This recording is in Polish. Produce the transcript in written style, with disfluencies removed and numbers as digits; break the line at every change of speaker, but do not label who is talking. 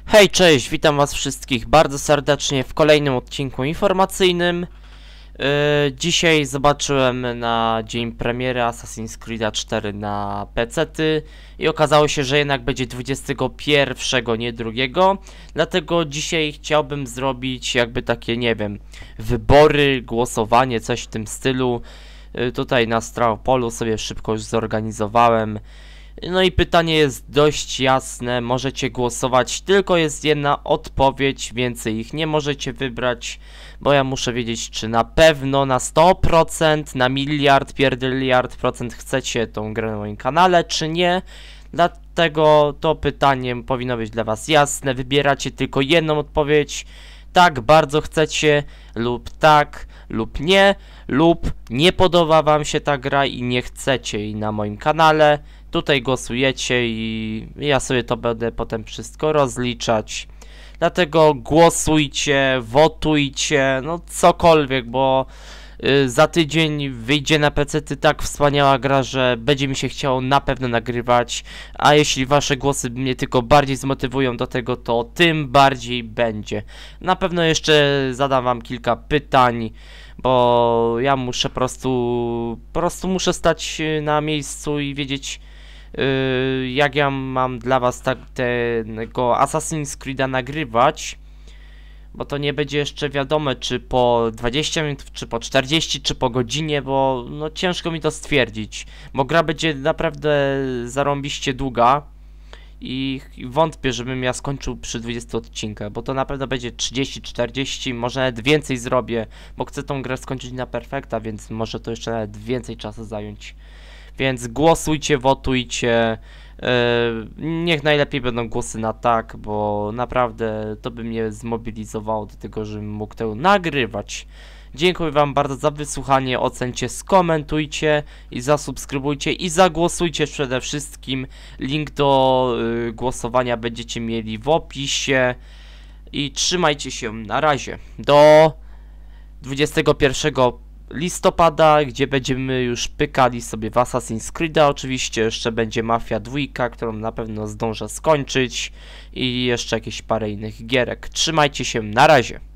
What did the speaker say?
Hej, cześć, witam was wszystkich bardzo serdecznie w kolejnym odcinku informacyjnym. Dzisiaj zobaczyłem na dzień premiery Assassin's Creed 4 na PC-ty i okazało się, że jednak będzie 21, nie 2. Dlatego dzisiaj chciałbym zrobić jakby takie, nie wiem, wybory, głosowanie, coś w tym stylu. Tutaj na Strawpolu sobie szybko już zorganizowałem. No i pytanie jest dość jasne, możecie głosować, tylko jest jedna odpowiedź, więcej ich nie możecie wybrać, bo ja muszę wiedzieć, czy na pewno, na 100%, na miliard, pierdyliard procent chcecie tą grę na moim kanale, czy nie. Dlatego to pytanie powinno być dla was jasne, wybieracie tylko jedną odpowiedź, tak bardzo chcecie, lub tak, lub nie podoba wam się ta gra i nie chcecie jej na moim kanale. Tutaj głosujecie i ja sobie to będę potem wszystko rozliczać. Dlatego głosujcie, wotujcie, no cokolwiek, bo za tydzień wyjdzie na PC-ty tak wspaniała gra, że będzie mi się chciało na pewno nagrywać. A jeśli wasze głosy mnie tylko bardziej zmotywują do tego, to tym bardziej będzie. Na pewno jeszcze zadam wam kilka pytań, bo ja muszę po prostu muszę stać na miejscu i wiedzieć, jak ja mam dla was tego Assassin's Creed'a nagrywać, bo to nie będzie jeszcze wiadomo, czy po 20 minut, czy po 40, czy po godzinie, bo no ciężko mi to stwierdzić, bo gra będzie naprawdę zarąbiście długa i wątpię, żebym ja skończył przy 20 odcinkach, bo to naprawdę będzie 30, 40, może nawet więcej zrobię, bo chcę tą grę skończyć na perfekta, więc może to jeszcze nawet więcej czasu zająć. Więc głosujcie, wotujcie, niech najlepiej będą głosy na tak, bo naprawdę to by mnie zmobilizowało do tego, żebym mógł to nagrywać. Dziękuję wam bardzo za wysłuchanie, ocencie, skomentujcie i zasubskrybujcie i zagłosujcie przede wszystkim. Link do głosowania będziecie mieli w opisie i trzymajcie się, na razie, do 21 listopada, gdzie będziemy już pykali sobie w Assassin's Creed'a. Oczywiście jeszcze będzie Mafia 2, którą na pewno zdążę skończyć i jeszcze jakieś parę innych gierek. Trzymajcie się, na razie.